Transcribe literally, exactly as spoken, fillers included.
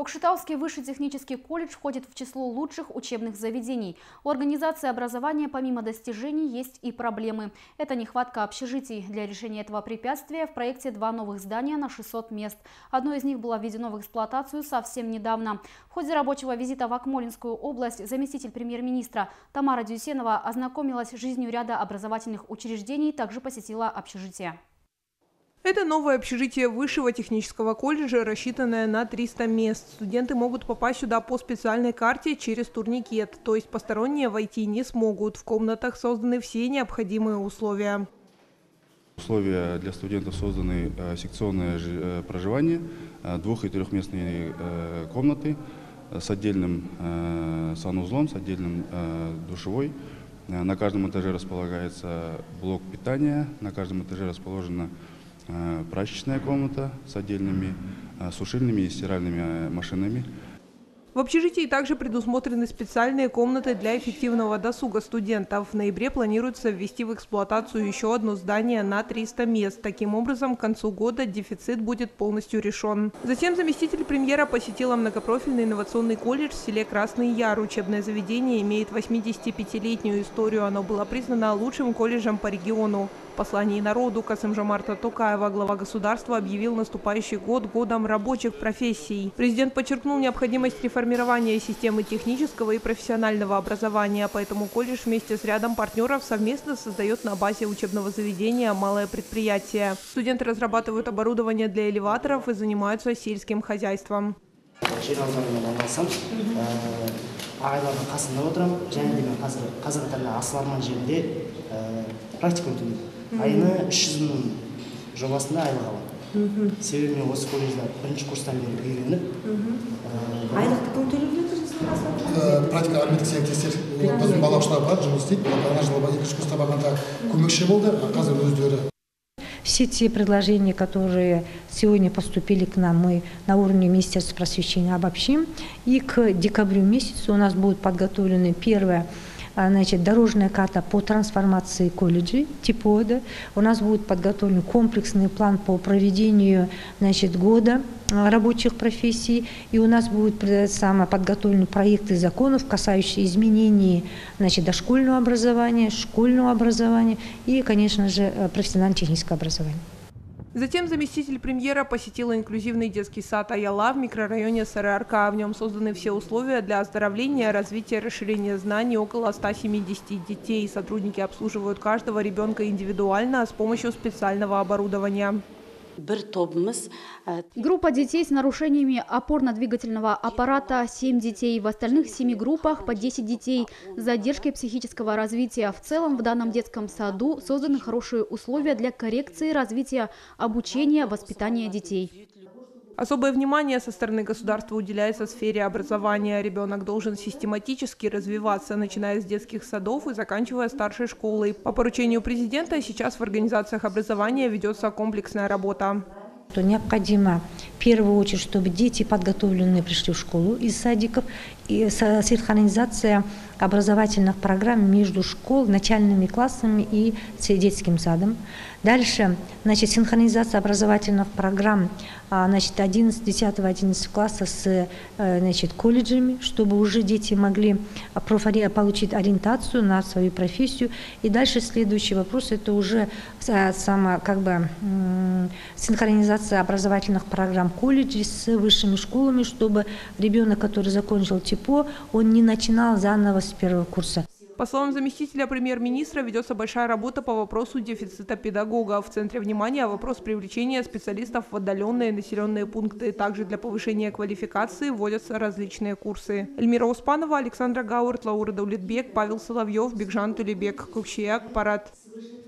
Кокшетауский высший технический колледж входит в число лучших учебных заведений. У организации образования помимо достижений есть и проблемы. Это нехватка общежитий. Для решения этого препятствия в проекте два новых здания на шестьсот мест. Одно из них было введено в эксплуатацию совсем недавно. В ходе рабочего визита в Акмолинскую область заместитель премьер-министра Тамара Дюсенова ознакомилась с жизнью ряда образовательных учреждений, также посетила общежитие. Это новое общежитие высшего технического колледжа, рассчитанное на триста мест. Студенты могут попасть сюда по специальной карте через турникет, то есть посторонние войти не смогут. В комнатах созданы все необходимые условия. Условия для студентов созданы секционное проживание, двух- и трехместные комнаты с отдельным санузлом, с отдельным душевой. На каждом этаже располагается блок питания, на каждом этаже расположена прачечная комната с отдельными сушильными и стиральными машинами. В общежитии также предусмотрены специальные комнаты для эффективного досуга студентов. В ноябре планируется ввести в эксплуатацию еще одно здание на триста мест. Таким образом, к концу года дефицит будет полностью решен. Затем заместитель премьера посетила многопрофильный инновационный колледж в селе Красный Яр. Учебное заведение имеет восьмидесятипятилетнюю историю. Оно было признано лучшим колледжем по региону. В послании народу Касым-Жомарта Токаева глава государства объявил наступающий год годом рабочих профессий. Президент подчеркнул необходимость реформирования системы технического и профессионального образования, поэтому колледж вместе с рядом партнеров совместно создает на базе учебного заведения малое предприятие. Студенты разрабатывают оборудование для элеваторов и занимаются сельским хозяйством. Айына үш жүз мың жобасында айлық аламын. Себебі мен осы колледжда бірінші курстан бері үйреніп. Айлықты кім төлеп жатыр? Практика әлеуметтік серіктестер біздің балабақшалар бар, жұмыс істейді. Ана жылы екінші курста барғанда көмекші болды, қазір өздері. Все те предложения, которые сегодня поступили к нам, мы на уровне Министерства просвещения обобщим. И к декабрю месяцу у нас будет подготовлена первая Значит, дорожная карта по трансформации колледжей, ТИПОДа. У нас будет подготовлен комплексный план по проведению, значит, года рабочих профессий. И у нас будут подготовлены проекты законов, касающиеся изменений, значит, дошкольного образования, школьного образования и, конечно же, профессионально-технического образования. Затем заместитель премьера посетила инклюзивный детский сад Аяла в микрорайоне Сары-Арка. В нем созданы все условия для оздоровления, развития, расширения знаний около ста семидесяти детей. Сотрудники обслуживают каждого ребенка индивидуально с помощью специального оборудования. Группа детей с нарушениями опорно-двигательного аппарата – семь детей. В остальных семи группах по десять детей с задержкой психического развития. В целом в данном детском саду созданы хорошие условия для коррекции развития обучения, воспитания детей. Особое внимание со стороны государства уделяется сфере образования. Ребенок должен систематически развиваться, начиная с детских садов и заканчивая старшей школой. По поручению президента сейчас в организациях образования ведется комплексная работа. Необходимо в первую очередь, чтобы дети подготовленные пришли в школу из садиков, и синхронизация образовательных программ между школ, начальными классами и детским садом. Дальше, значит, синхронизация образовательных программ, значит, одиннадцатого-десятого-одиннадцатого класса с, значит, колледжами, чтобы уже дети могли получить ориентацию на свою профессию. И дальше следующий вопрос – это уже сама, как бы, синхронизация образовательных программ колледжей с высшими школами, чтобы ребенок, который закончил ТИПО, он не начинал заново с первого курса. По словам заместителя премьер-министра, ведется большая работа по вопросу дефицита педагогов. В центре внимания вопрос привлечения специалистов в отдаленные населенные пункты. Также для повышения квалификации вводятся различные курсы. Эльмира Успанова, Александра Гауэрт, Лаура Даулетбек, Павел Соловьев, Бекжан Тулебек, Кукшияк, Парад.